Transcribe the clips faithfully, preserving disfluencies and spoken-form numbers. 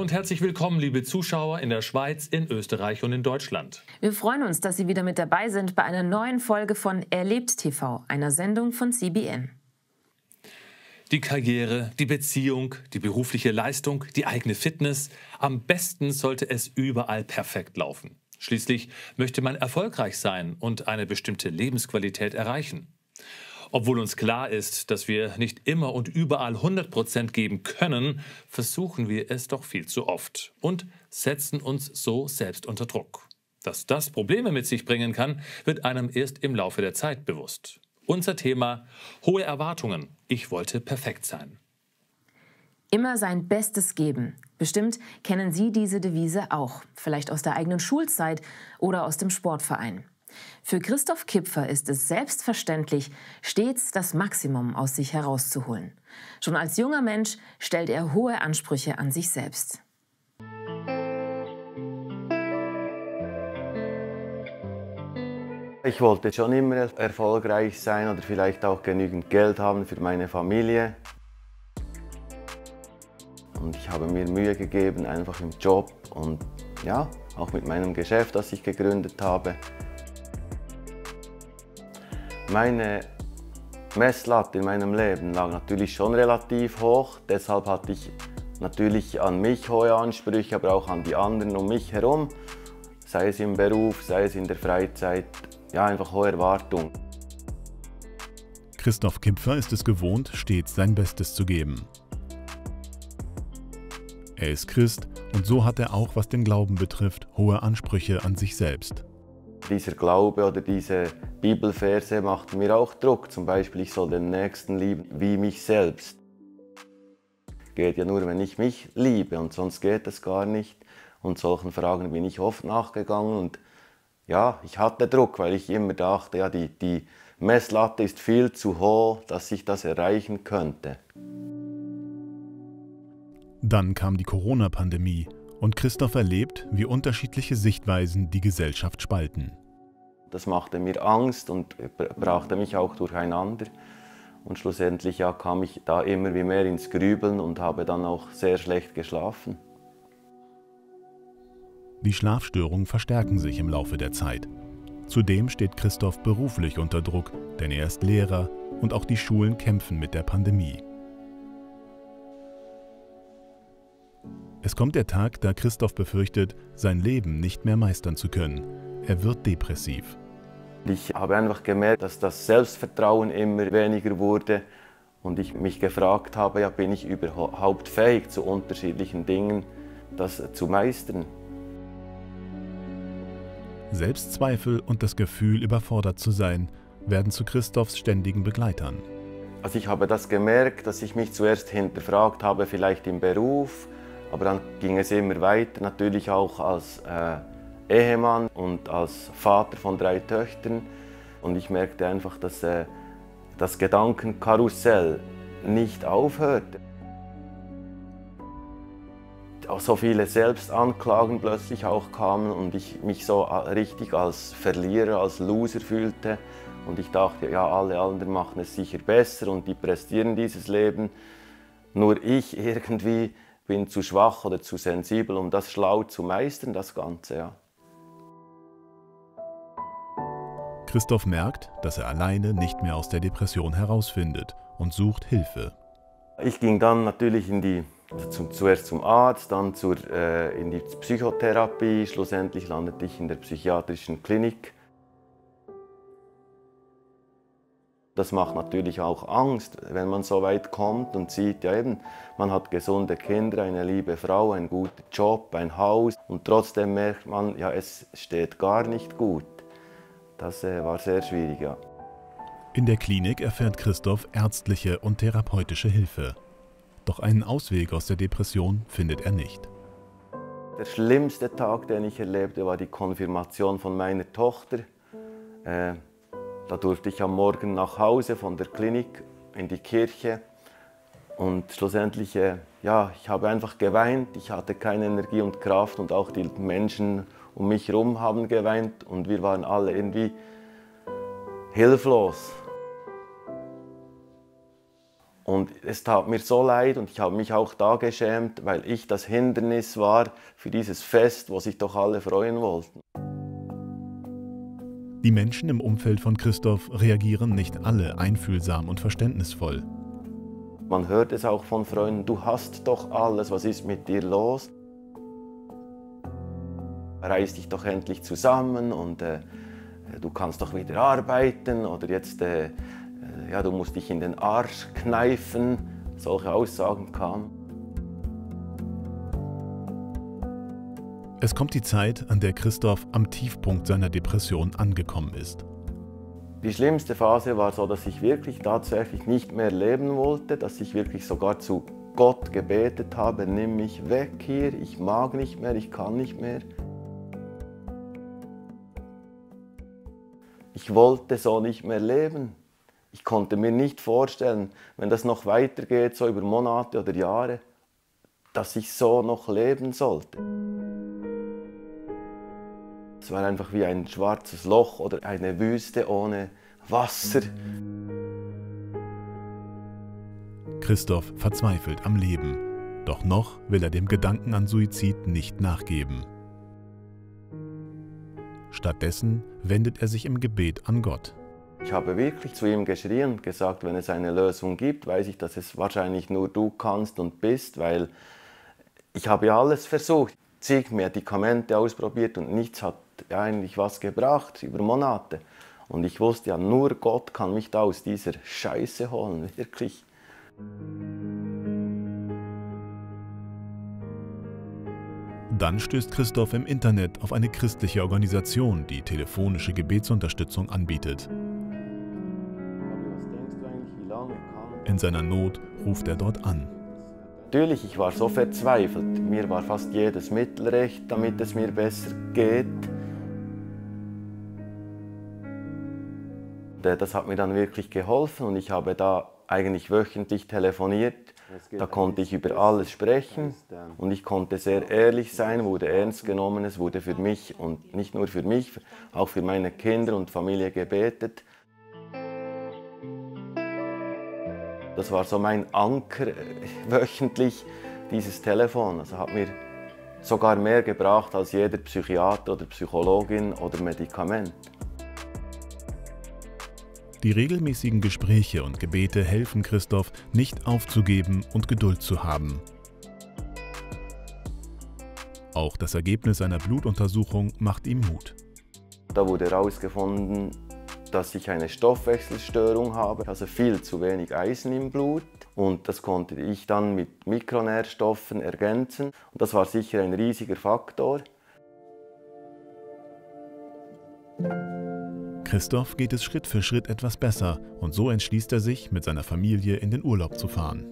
und herzlich willkommen, liebe Zuschauer in der Schweiz, in Österreich und in Deutschland. Wir freuen uns, dass Sie wieder mit dabei sind bei einer neuen Folge von Erlebt T V, einer Sendung von C B N. Die Karriere, die Beziehung, die berufliche Leistung, die eigene Fitness. Am besten sollte es überall perfekt laufen. Schließlich möchte man erfolgreich sein und eine bestimmte Lebensqualität erreichen. Obwohl uns klar ist, dass wir nicht immer und überall hundert Prozent geben können, versuchen wir es doch viel zu oft und setzen uns so selbst unter Druck. Dass das Probleme mit sich bringen kann, wird einem erst im Laufe der Zeit bewusst. Unser Thema: hohe Erwartungen. Ich wollte perfekt sein. Immer sein Bestes geben. Bestimmt kennen Sie diese Devise auch, vielleicht aus der eigenen Schulzeit oder aus dem Sportverein. Für Christoph Kipfer ist es selbstverständlich, stets das Maximum aus sich herauszuholen. Schon als junger Mensch stellt er hohe Ansprüche an sich selbst. Ich wollte schon immer erfolgreich sein oder vielleicht auch genügend Geld haben für meine Familie. Und ich habe mir Mühe gegeben, einfach im Job und ja, auch mit meinem Geschäft, das ich gegründet habe. Meine Messlatte in meinem Leben lag natürlich schon relativ hoch, deshalb hatte ich natürlich an mich hohe Ansprüche, aber auch an die anderen um mich herum, sei es im Beruf, sei es in der Freizeit, ja, einfach hohe Erwartungen. Christoph Kipfer ist es gewohnt, stets sein Bestes zu geben. Er ist Christ und so hat er auch, was den Glauben betrifft, hohe Ansprüche an sich selbst. Dieser Glaube oder diese Bibelverse machten mir auch Druck. Zum Beispiel, ich soll den Nächsten lieben wie mich selbst. Geht ja nur, wenn ich mich liebe und sonst geht es gar nicht. Und solchen Fragen bin ich oft nachgegangen und ja, ich hatte Druck, weil ich immer dachte, ja, die, die Messlatte ist viel zu hoch, dass ich das erreichen könnte. Dann kam die Corona-Pandemie und Christoph erlebt, wie unterschiedliche Sichtweisen die Gesellschaft spalten. Das machte mir Angst und brachte mich auch durcheinander. Und schlussendlich ja, kam ich da immer wie mehr ins Grübeln und habe dann auch sehr schlecht geschlafen. Die Schlafstörungen verstärken sich im Laufe der Zeit. Zudem steht Christoph beruflich unter Druck, denn er ist Lehrer und auch die Schulen kämpfen mit der Pandemie. Es kommt der Tag, da Christoph befürchtet, sein Leben nicht mehr meistern zu können. Er wird depressiv. Ich habe einfach gemerkt, dass das Selbstvertrauen immer weniger wurde und ich mich gefragt habe, ja, bin ich überhaupt fähig, zu unterschiedlichen Dingen das zu meistern. Selbstzweifel und das Gefühl, überfordert zu sein, werden zu Christophs ständigen Begleitern. Also ich habe das gemerkt, dass ich mich zuerst hinterfragt habe, vielleicht im Beruf, aber dann ging es immer weiter, natürlich auch als äh, Ehemann und als Vater von drei Töchtern. Und ich merkte einfach, dass äh, das Gedankenkarussell nicht aufhörte. Auch so viele Selbstanklagen plötzlich auch kamen und ich mich so richtig als Verlierer, als Loser fühlte. Und ich dachte, ja, alle anderen machen es sicher besser und die prestieren dieses Leben. Nur ich irgendwie bin zu schwach oder zu sensibel, um das schlau zu meistern, das Ganze. Ja. Christoph merkt, dass er alleine nicht mehr aus der Depression herausfindet und sucht Hilfe. Ich ging dann natürlich in die, zum, zuerst zum Arzt, dann zur, äh, in die Psychotherapie. Schlussendlich landete ich in der psychiatrischen Klinik. Das macht natürlich auch Angst, wenn man so weit kommt und sieht, ja eben, man hat gesunde Kinder, eine liebe Frau, einen guten Job, ein Haus und trotzdem merkt man, ja, es steht gar nicht gut. Das äh, war sehr schwierig, ja. In der Klinik erfährt Christoph ärztliche und therapeutische Hilfe. Doch einen Ausweg aus der Depression findet er nicht. Der schlimmste Tag, den ich erlebte, war die Konfirmation von meiner Tochter. Äh, Da durfte ich am Morgen nach Hause von der Klinik in die Kirche und schlussendlich, äh, ja, ich habe einfach geweint, ich hatte keine Energie und Kraft und auch die Menschen um mich herum haben geweint und wir waren alle irgendwie hilflos. Und es tat mir so leid und ich habe mich auch da geschämt, weil ich das Hindernis war für dieses Fest, wo sich doch alle freuen wollten. Die Menschen im Umfeld von Christoph reagieren nicht alle einfühlsam und verständnisvoll. Man hört es auch von Freunden, du hast doch alles, was ist mit dir los? Reiß dich doch endlich zusammen und äh, du kannst doch wieder arbeiten oder jetzt, äh, ja, du musst dich in den Arsch kneifen. Solche Aussagen kamen. Es kommt die Zeit, an der Christoph am Tiefpunkt seiner Depression angekommen ist. Die schlimmste Phase war so, dass ich wirklich tatsächlich nicht mehr leben wollte, dass ich wirklich sogar zu Gott gebetet habe, nimm mich weg hier, ich mag nicht mehr, ich kann nicht mehr. Ich wollte so nicht mehr leben. Ich konnte mir nicht vorstellen, wenn das noch weitergeht, so über Monate oder Jahre, dass ich so noch leben sollte. Es war einfach wie ein schwarzes Loch oder eine Wüste ohne Wasser. Christoph verzweifelt am Leben, doch noch will er dem Gedanken an Suizid nicht nachgeben. Stattdessen wendet er sich im Gebet an Gott. Ich habe wirklich zu ihm geschrien und gesagt, wenn es eine Lösung gibt, weiß ich, dass es wahrscheinlich nur du kannst und bist, weil ich habe ja alles versucht, zig Medikamente ausprobiert und nichts hat eigentlich was gebracht über Monate. Und ich wusste ja, nur Gott kann mich da aus dieser Scheiße holen, wirklich. Dann stößt Christoph im Internet auf eine christliche Organisation, die telefonische Gebetsunterstützung anbietet. In seiner Not ruft er dort an. Natürlich, ich war so verzweifelt. Mir war fast jedes Mittel recht, damit es mir besser geht. Das hat mir dann wirklich geholfen und ich habe da eigentlich wöchentlich telefoniert. Da konnte ich über alles sprechen und ich konnte sehr ehrlich sein, wurde ernst genommen. Es wurde für mich und nicht nur für mich, auch für meine Kinder und Familie gebetet. Das war so mein Anker wöchentlich, dieses Telefon. Also hat mir sogar mehr gebracht als jeder Psychiater oder Psychologin oder Medikament. Die regelmäßigen Gespräche und Gebete helfen Christoph, nicht aufzugeben und Geduld zu haben. Auch das Ergebnis einer Blutuntersuchung macht ihm Mut. Da wurde herausgefunden, dass ich eine Stoffwechselstörung habe, also viel zu wenig Eisen im Blut. Und das konnte ich dann mit Mikronährstoffen ergänzen. Und das war sicher ein riesiger Faktor. Christoph geht es Schritt für Schritt etwas besser und so entschließt er sich, mit seiner Familie in den Urlaub zu fahren.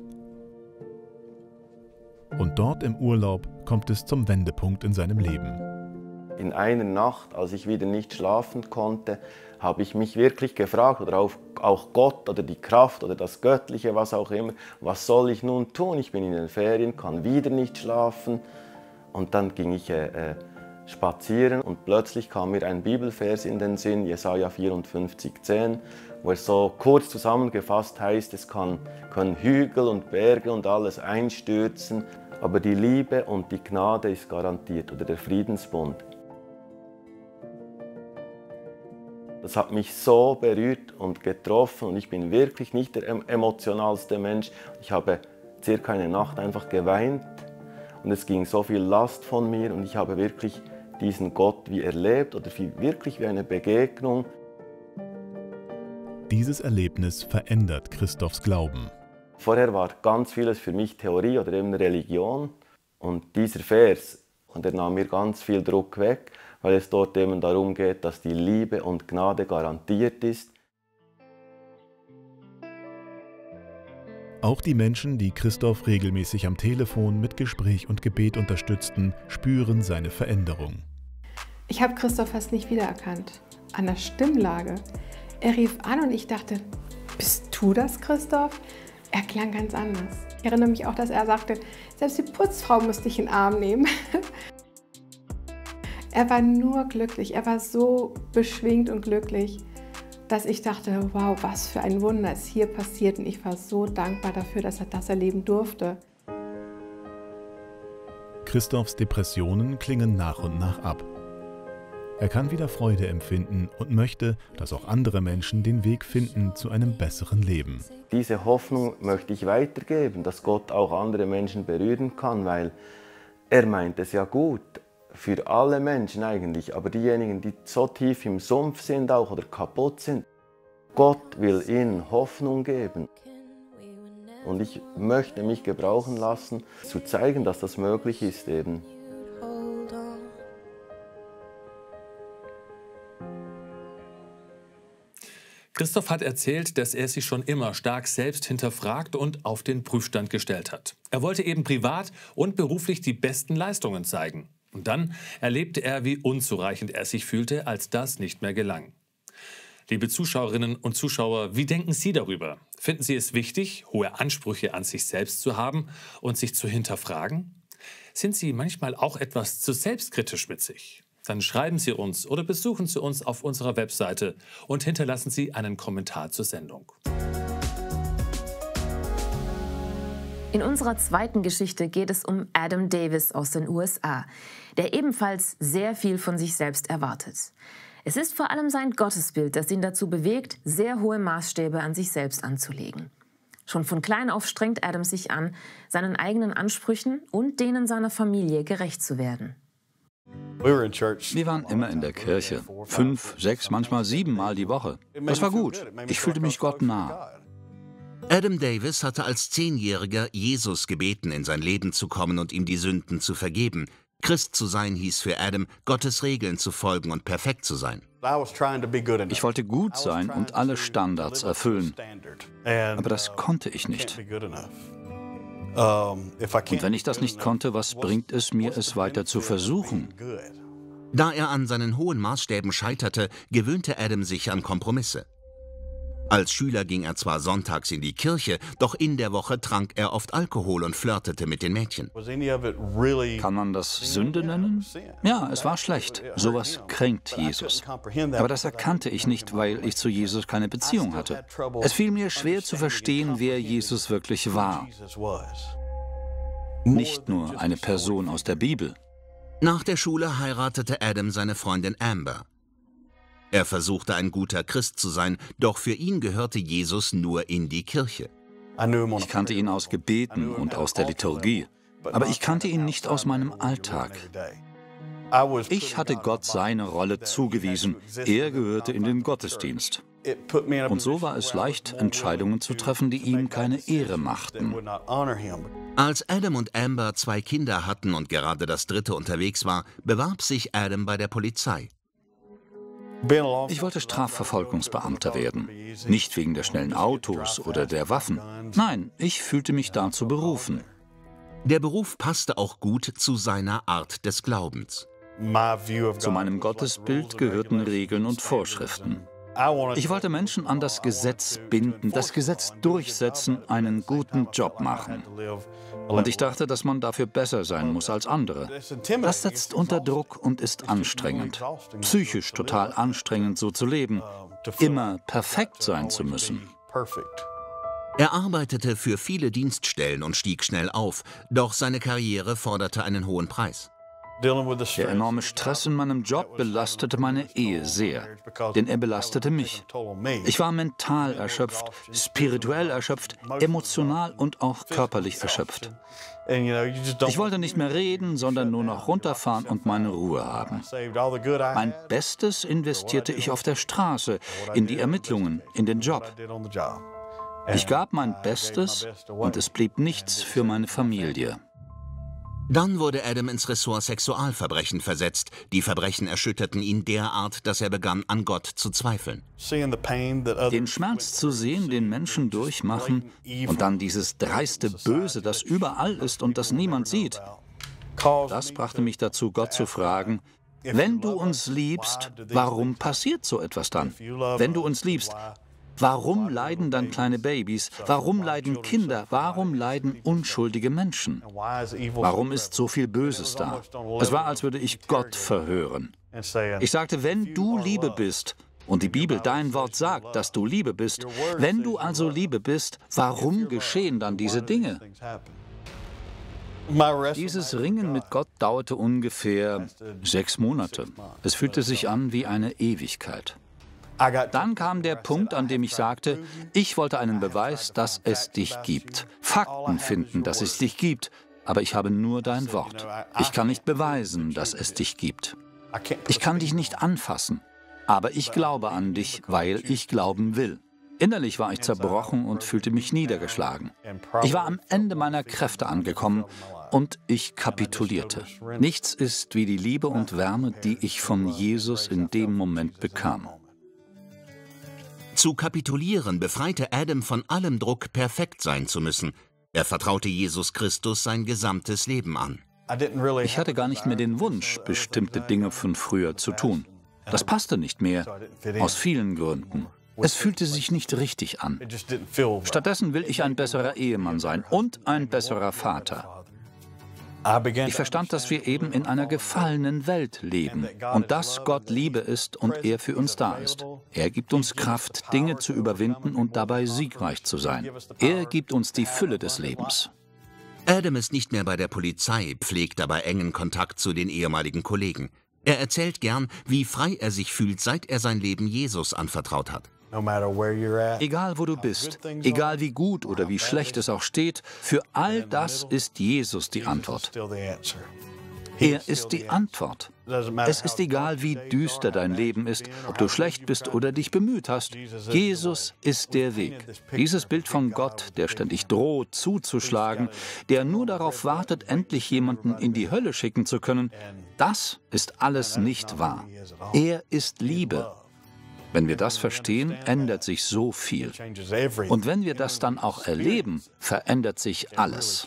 Und dort im Urlaub kommt es zum Wendepunkt in seinem Leben. In einer Nacht, als ich wieder nicht schlafen konnte, habe ich mich wirklich gefragt, oder auch, auch Gott oder die Kraft oder das Göttliche, was auch immer, was soll ich nun tun? Ich bin in den Ferien, kann wieder nicht schlafen. Und dann ging ich äh, spazieren und plötzlich kam mir ein Bibelvers in den Sinn, Jesaja vierundfünfzig, zehn, wo es so kurz zusammengefasst heißt, es kann, können Hügel und Berge und alles einstürzen, aber die Liebe und die Gnade ist garantiert, oder der Friedensbund. Das hat mich so berührt und getroffen und ich bin wirklich nicht der emotionalste Mensch. Ich habe circa eine Nacht einfach geweint und es ging so viel Last von mir und ich habe wirklich diesen Gott wie erlebt oder wie, wirklich wie eine Begegnung. Dieses Erlebnis verändert Christophs Glauben. Vorher war ganz vieles für mich Theorie oder eben Religion und dieser Vers, und der nahm mir ganz viel Druck weg, weil es dort eben darum geht, dass die Liebe und Gnade garantiert ist. Auch die Menschen, die Christoph regelmäßig am Telefon mit Gespräch und Gebet unterstützten, spüren seine Veränderung. Ich habe Christoph fast nicht wiedererkannt. An der Stimmlage. Er rief an und ich dachte, bist du das, Christoph? Er klang ganz anders. Ich erinnere mich auch, dass er sagte, selbst die Putzfrau müsste ich in den Arm nehmen. Er war nur glücklich, er war so beschwingt und glücklich. dass ich dachte, wow, was für ein Wunder ist hier passiert. Und ich war so dankbar dafür, dass er das erleben durfte. Christophs Depressionen klingen nach und nach ab. Er kann wieder Freude empfinden und möchte, dass auch andere Menschen den Weg finden zu einem besseren Leben. Diese Hoffnung möchte ich weitergeben, dass Gott auch andere Menschen berühren kann, weil er meint es ja gut, für alle Menschen eigentlich, aber diejenigen, die so tief im Sumpf sind auch oder kaputt sind, Gott will ihnen Hoffnung geben. Und ich möchte mich gebrauchen lassen, zu zeigen, dass das möglich ist eben. Christoph hat erzählt, dass er sich schon immer stark selbst hinterfragt und auf den Prüfstand gestellt hat. Er wollte eben privat und beruflich die besten Leistungen zeigen. Und dann erlebte er, wie unzureichend er sich fühlte, als das nicht mehr gelang. Liebe Zuschauerinnen und Zuschauer, wie denken Sie darüber? Finden Sie es wichtig, hohe Ansprüche an sich selbst zu haben und sich zu hinterfragen? Sind Sie manchmal auch etwas zu selbstkritisch mit sich? Dann schreiben Sie uns oder besuchen Sie uns auf unserer Webseite und hinterlassen Sie einen Kommentar zur Sendung. In unserer zweiten Geschichte geht es um Adam Davis aus den U S A, der ebenfalls sehr viel von sich selbst erwartet. Es ist vor allem sein Gottesbild, das ihn dazu bewegt, sehr hohe Maßstäbe an sich selbst anzulegen. Schon von klein auf strengt Adam sich an, seinen eigenen Ansprüchen und denen seiner Familie gerecht zu werden. Wir waren immer in der Kirche. Fünf, sechs, manchmal sieben Mal die Woche. Das war gut. Ich fühlte mich Gott nah. Adam Davis hatte als Zehnjähriger Jesus gebeten, in sein Leben zu kommen und ihm die Sünden zu vergeben. Christ zu sein hieß für Adam, Gottes Regeln zu folgen und perfekt zu sein. Ich wollte gut sein und alle Standards erfüllen. Aber das konnte ich nicht. Und wenn ich das nicht konnte, was bringt es mir, es weiter zu versuchen? Da er an seinen hohen Maßstäben scheiterte, gewöhnte Adam sich an Kompromisse. Als Schüler ging er zwar sonntags in die Kirche, doch in der Woche trank er oft Alkohol und flirtete mit den Mädchen. Kann man das Sünde nennen? Ja, es war schlecht. Sowas kränkt Jesus. Aber das erkannte ich nicht, weil ich zu Jesus keine Beziehung hatte. Es fiel mir schwer zu verstehen, wer Jesus wirklich war. Nicht nur eine Person aus der Bibel. Nach der Schule heiratete Adam seine Freundin Amber. Er versuchte, ein guter Christ zu sein, doch für ihn gehörte Jesus nur in die Kirche. Ich kannte ihn aus Gebeten und aus der Liturgie, aber ich kannte ihn nicht aus meinem Alltag. Ich hatte Gott seine Rolle zugewiesen, er gehörte in den Gottesdienst. Und so war es leicht, Entscheidungen zu treffen, die ihm keine Ehre machten. Als Adam und Amber zwei Kinder hatten und gerade das dritte unterwegs war, bewarb sich Adam bei der Polizei. Ich wollte Strafverfolgungsbeamter werden. Nicht wegen der schnellen Autos oder der Waffen. Nein, ich fühlte mich dazu berufen. Der Beruf passte auch gut zu seiner Art des Glaubens. Zu meinem Gottesbild gehörten Regeln und Vorschriften. Ich wollte Menschen an das Gesetz binden, das Gesetz durchsetzen, einen guten Job machen. Und ich dachte, dass man dafür besser sein muss als andere. Das setzt unter Druck und ist anstrengend. Psychisch total anstrengend, so zu leben. Immer perfekt sein zu müssen. Er arbeitete für viele Dienststellen und stieg schnell auf, doch seine Karriere forderte einen hohen Preis. Der enorme Stress in meinem Job belastete meine Ehe sehr, denn er belastete mich. Ich war mental erschöpft, spirituell erschöpft, emotional und auch körperlich erschöpft. Ich wollte nicht mehr reden, sondern nur noch runterfahren und meine Ruhe haben. Mein Bestes investierte ich auf der Straße, in die Ermittlungen, in den Job. Ich gab mein Bestes und es blieb nichts für meine Familie. Dann wurde Adam ins Ressort Sexualverbrechen versetzt. Die Verbrechen erschütterten ihn derart, dass er begann, an Gott zu zweifeln. Den Schmerz zu sehen, den Menschen durchmachen, und dann dieses dreiste Böse, das überall ist und das niemand sieht, das brachte mich dazu, Gott zu fragen, wenn du uns liebst, warum passiert so etwas dann? Wenn du uns liebst, warum leiden dann kleine Babys? Warum leiden Kinder? Warum leiden unschuldige Menschen? Warum ist so viel Böses da? Es war, als würde ich Gott verhören. Ich sagte, wenn du Liebe bist Und die Bibel, dein Wort sagt, dass du Liebe bist. Wenn du also Liebe bist, warum geschehen dann diese Dinge? Dieses Ringen mit Gott dauerte ungefähr sechs Monate. Es fühlte sich an wie eine Ewigkeit. Dann kam der Punkt, an dem ich sagte, ich wollte einen Beweis, dass es dich gibt. Fakten finden, dass es dich gibt, aber ich habe nur dein Wort. Ich kann nicht beweisen, dass es dich gibt. Ich kann dich nicht anfassen, aber ich glaube an dich, weil ich glauben will. Innerlich war ich zerbrochen und fühlte mich niedergeschlagen. Ich war am Ende meiner Kräfte angekommen und ich kapitulierte. Nichts ist wie die Liebe und Wärme, die ich von Jesus in dem Moment bekam. Zu kapitulieren befreite Adam von allem Druck, perfekt sein zu müssen. Er vertraute Jesus Christus sein gesamtes Leben an. Ich hatte gar nicht mehr den Wunsch, bestimmte Dinge von früher zu tun. Das passte nicht mehr, aus vielen Gründen. Es fühlte sich nicht richtig an. Stattdessen will ich ein besserer Ehemann sein und ein besserer Vater. Ich verstand, dass wir eben in einer gefallenen Welt leben und dass Gott Liebe ist und er für uns da ist. Er gibt uns Kraft, Dinge zu überwinden und dabei siegreich zu sein. Er gibt uns die Fülle des Lebens. Adam ist nicht mehr bei der Polizei, pflegt aber engen Kontakt zu den ehemaligen Kollegen. Er erzählt gern, wie frei er sich fühlt, seit er sein Leben Jesus anvertraut hat. Egal wo du bist, egal wie gut oder wie schlecht es auch steht, für all das ist Jesus die Antwort. Er ist die Antwort. Es ist egal, wie düster dein Leben ist, ob du schlecht bist oder dich bemüht hast. Jesus ist der Weg. Dieses Bild von Gott, der ständig droht, zuzuschlagen, der nur darauf wartet, endlich jemanden in die Hölle schicken zu können, das ist alles nicht wahr. Er ist Liebe. Wenn wir das verstehen, ändert sich so viel. Und wenn wir das dann auch erleben, verändert sich alles.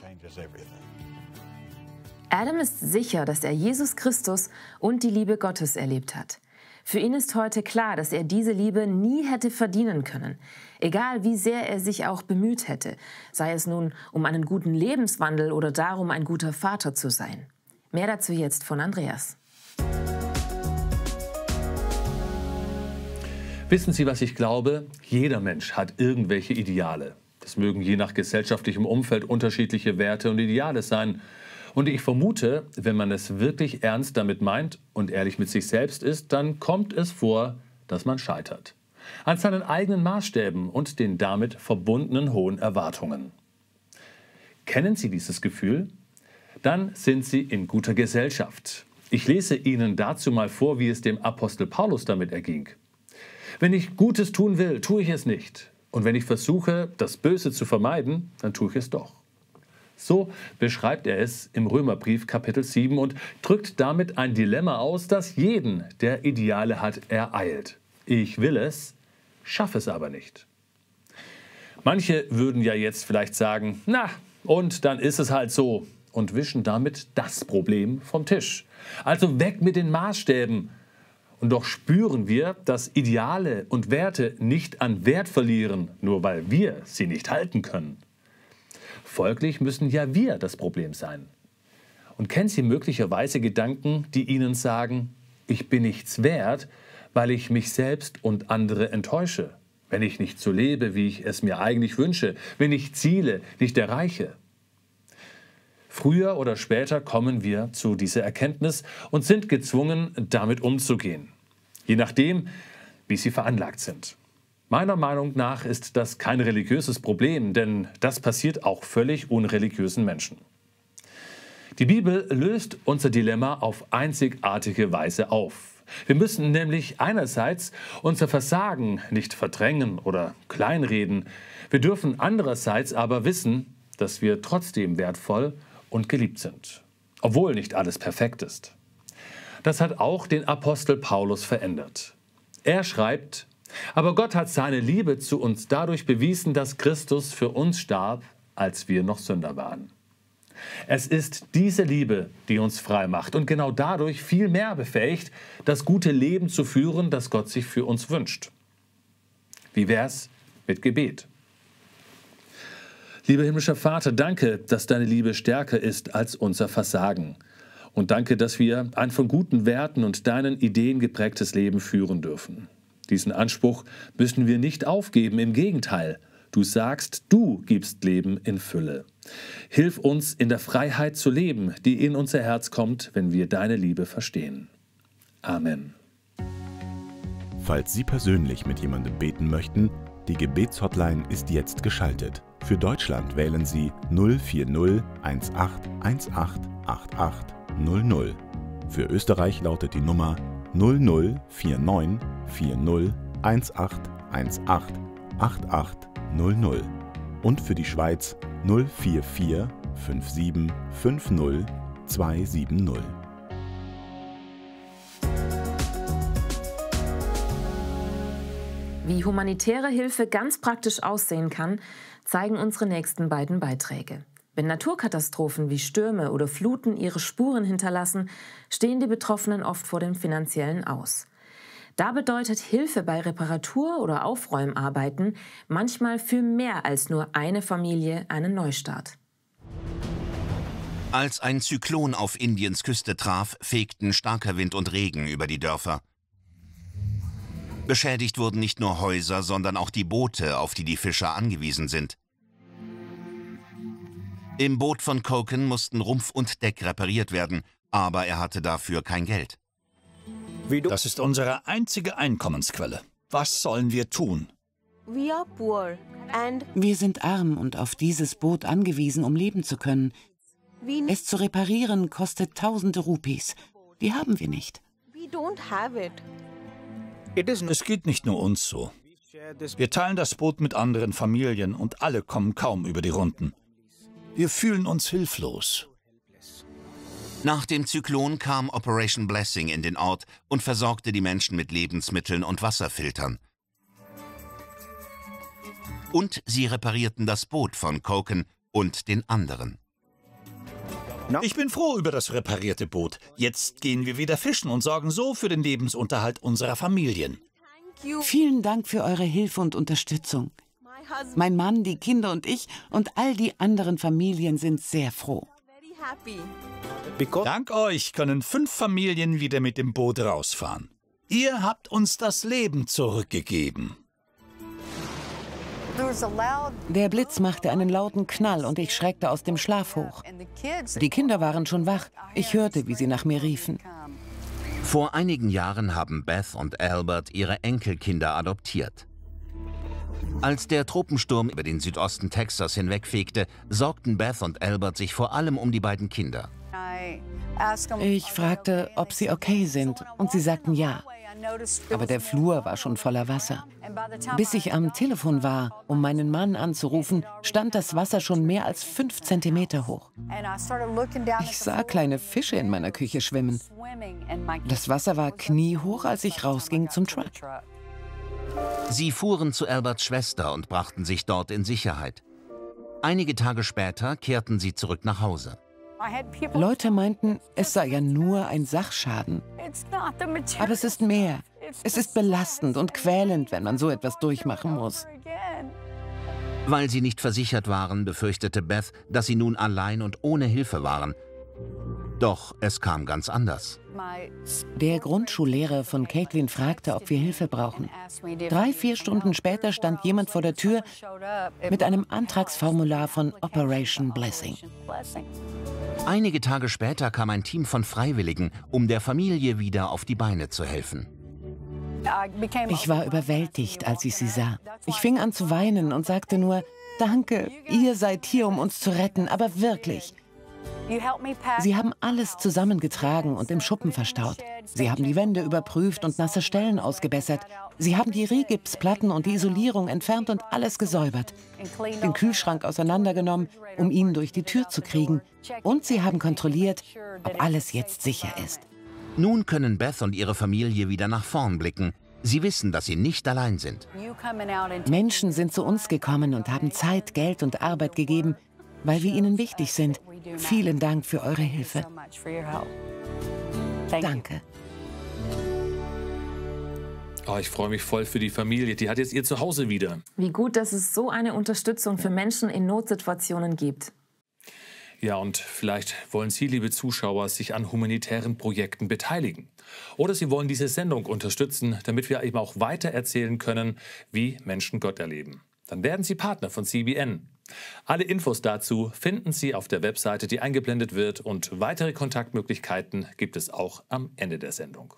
Adam ist sicher, dass er Jesus Christus und die Liebe Gottes erlebt hat. Für ihn ist heute klar, dass er diese Liebe nie hätte verdienen können, egal wie sehr er sich auch bemüht hätte, sei es nun um einen guten Lebenswandel oder darum, ein guter Vater zu sein. Mehr dazu jetzt von Andreas. Wissen Sie, was ich glaube? Jeder Mensch hat irgendwelche Ideale. Das mögen je nach gesellschaftlichem Umfeld unterschiedliche Werte und Ideale sein. Und ich vermute, wenn man es wirklich ernst damit meint und ehrlich mit sich selbst ist, dann kommt es vor, dass man scheitert. An seinen eigenen Maßstäben und den damit verbundenen hohen Erwartungen. Kennen Sie dieses Gefühl? Dann sind Sie in guter Gesellschaft. Ich lese Ihnen dazu mal vor, wie es dem Apostel Paulus damit erging. Wenn ich Gutes tun will, tue ich es nicht. Und wenn ich versuche, das Böse zu vermeiden, dann tue ich es doch. So beschreibt er es im Römerbrief Kapitel sieben und drückt damit ein Dilemma aus, das jeden, der Ideale hat, ereilt. Ich will es, schaffe es aber nicht. Manche würden ja jetzt vielleicht sagen, na, und dann ist es halt so, und wischen damit das Problem vom Tisch. Also weg mit den Maßstäben. Und doch spüren wir, dass Ideale und Werte nicht an Wert verlieren, nur weil wir sie nicht halten können. Folglich müssen ja wir das Problem sein. Und kennen Sie möglicherweise Gedanken, die Ihnen sagen, ich bin nichts wert, weil ich mich selbst und andere enttäusche, wenn ich nicht so lebe, wie ich es mir eigentlich wünsche, wenn ich Ziele nicht erreiche? Früher oder später kommen wir zu dieser Erkenntnis und sind gezwungen, damit umzugehen. Je nachdem, wie sie veranlagt sind. Meiner Meinung nach ist das kein religiöses Problem, denn das passiert auch völlig unreligiösen Menschen. Die Bibel löst unser Dilemma auf einzigartige Weise auf. Wir müssen nämlich einerseits unser Versagen nicht verdrängen oder kleinreden. Wir dürfen andererseits aber wissen, dass wir trotzdem wertvoll und geliebt sind, obwohl nicht alles perfekt ist. Das hat auch den Apostel Paulus verändert. Er schreibt, aber Gott hat seine Liebe zu uns dadurch bewiesen, dass Christus für uns starb, als wir noch Sünder waren. Es ist diese Liebe, die uns frei macht und genau dadurch viel mehr befähigt, das gute Leben zu führen, das Gott sich für uns wünscht. Wie wär's mit Gebet? Lieber himmlischer Vater, danke, dass deine Liebe stärker ist als unser Versagen. Und danke, dass wir ein von guten Werten und deinen Ideen geprägtes Leben führen dürfen. Diesen Anspruch müssen wir nicht aufgeben, im Gegenteil. Du sagst, du gibst Leben in Fülle. Hilf uns, in der Freiheit zu leben, die in unser Herz kommt, wenn wir deine Liebe verstehen. Amen. Falls Sie persönlich mit jemandem beten möchten, die Gebetshotline ist jetzt geschaltet. Für Deutschland wählen Sie null vier null eins acht eins acht acht acht null null. Für Österreich lautet die Nummer null null vier neun vier null eins acht eins acht acht acht null null und für die Schweiz null vier vier fünf sieben fünf null zwei sieben null. Wie humanitäre Hilfe ganz praktisch aussehen kann, zeigen unsere nächsten beiden Beiträge. Wenn Naturkatastrophen wie Stürme oder Fluten ihre Spuren hinterlassen, stehen die Betroffenen oft vor dem finanziellen Aus. Da bedeutet Hilfe bei Reparatur- oder Aufräumarbeiten manchmal für mehr als nur eine Familie einen Neustart. Als ein Zyklon auf Indiens Küste traf, fegten starker Wind und Regen über die Dörfer. Beschädigt wurden nicht nur Häuser, sondern auch die Boote, auf die die Fischer angewiesen sind. Im Boot von Koken mussten Rumpf und Deck repariert werden, aber er hatte dafür kein Geld. Das ist unsere einzige Einkommensquelle. Was sollen wir tun? Wir sind arm und auf dieses Boot angewiesen, um leben zu können. Es zu reparieren kostet tausende Rupees. Die haben wir nicht. Es geht nicht nur uns so. Wir teilen das Boot mit anderen Familien und alle kommen kaum über die Runden. Wir fühlen uns hilflos. Nach dem Zyklon kam Operation Blessing in den Ort und versorgte die Menschen mit Lebensmitteln und Wasserfiltern. Und sie reparierten das Boot von Koken und den anderen. Ich bin froh über das reparierte Boot. Jetzt gehen wir wieder fischen und sorgen so für den Lebensunterhalt unserer Familien. Vielen Dank für eure Hilfe und Unterstützung. Mein Mann, die Kinder und ich und all die anderen Familien sind sehr froh. Dank euch können fünf Familien wieder mit dem Boot rausfahren. Ihr habt uns das Leben zurückgegeben. Der Blitz machte einen lauten Knall und ich schreckte aus dem Schlaf hoch. Die Kinder waren schon wach. Ich hörte, wie sie nach mir riefen. Vor einigen Jahren haben Beth und Albert ihre Enkelkinder adoptiert. Als der Tropensturm über den Südosten Texas hinwegfegte, sorgten Beth und Albert sich vor allem um die beiden Kinder. Ich fragte, ob sie okay sind, und sie sagten ja. Aber der Flur war schon voller Wasser. Bis ich am Telefon war, um meinen Mann anzurufen, stand das Wasser schon mehr als fünf Zentimeter hoch. Ich sah kleine Fische in meiner Küche schwimmen. Das Wasser war kniehoch, als ich rausging zum Truck. Sie fuhren zu Alberts Schwester und brachten sich dort in Sicherheit. Einige Tage später kehrten sie zurück nach Hause. Leute meinten, es sei ja nur ein Sachschaden. Aber es ist mehr. Es ist belastend und quälend, wenn man so etwas durchmachen muss. Weil sie nicht versichert waren, befürchtete Beth, dass sie nun allein und ohne Hilfe waren. Doch es kam ganz anders. Der Grundschullehrer von Caitlin fragte, ob wir Hilfe brauchen. Drei, vier Stunden später stand jemand vor der Tür mit einem Antragsformular von Operation Blessing. Einige Tage später kam ein Team von Freiwilligen, um der Familie wieder auf die Beine zu helfen. Ich war überwältigt, als ich sie sah. Ich fing an zu weinen und sagte nur, danke, ihr seid hier, um uns zu retten, aber wirklich. Sie haben alles zusammengetragen und im Schuppen verstaut. Sie haben die Wände überprüft und nasse Stellen ausgebessert. Sie haben die Rigipsplatten und die Isolierung entfernt und alles gesäubert. Den Kühlschrank auseinandergenommen, um ihn durch die Tür zu kriegen. Und sie haben kontrolliert, ob alles jetzt sicher ist. Nun können Beth und ihre Familie wieder nach vorn blicken. Sie wissen, dass sie nicht allein sind. Menschen sind zu uns gekommen und haben Zeit, Geld und Arbeit gegeben, weil wir ihnen wichtig sind. Vielen Dank für eure Hilfe. Danke. Oh, ich freue mich voll für die Familie. Die hat jetzt ihr Zuhause wieder. Wie gut, dass es so eine Unterstützung für Menschen in Notsituationen gibt. Ja, und vielleicht wollen Sie, liebe Zuschauer, sich an humanitären Projekten beteiligen. Oder Sie wollen diese Sendung unterstützen, damit wir eben auch weiter erzählen können, wie Menschen Gott erleben. Dann werden Sie Partner von C B N. Alle Infos dazu finden Sie auf der Webseite, die eingeblendet wird, und weitere Kontaktmöglichkeiten gibt es auch am Ende der Sendung.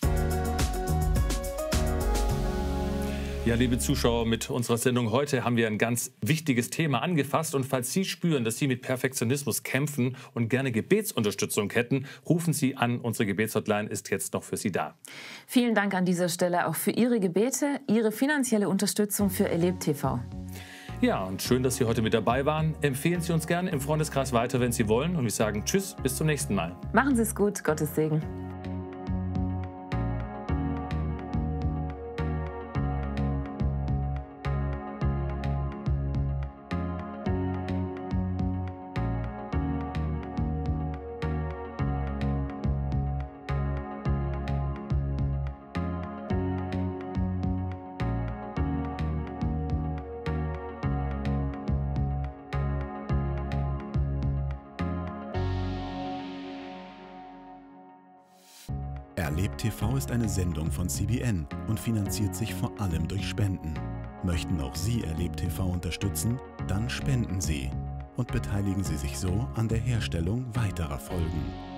Ja, liebe Zuschauer, mit unserer Sendung heute haben wir ein ganz wichtiges Thema angefasst. Und falls Sie spüren, dass Sie mit Perfektionismus kämpfen und gerne Gebetsunterstützung hätten, rufen Sie an. Unsere Gebetshotline ist jetzt noch für Sie da. Vielen Dank an dieser Stelle auch für Ihre Gebete, Ihre finanzielle Unterstützung für Erlebt T V. Ja, und schön, dass Sie heute mit dabei waren. Empfehlen Sie uns gerne im Freundeskreis weiter, wenn Sie wollen. Und wir sagen Tschüss, bis zum nächsten Mal. Machen Sie es gut, Gottes Segen. Erlebt T V ist eine Sendung von C B N und finanziert sich vor allem durch Spenden. Möchten auch Sie Erlebt T V unterstützen? Dann spenden Sie und beteiligen Sie sich so an der Herstellung weiterer Folgen.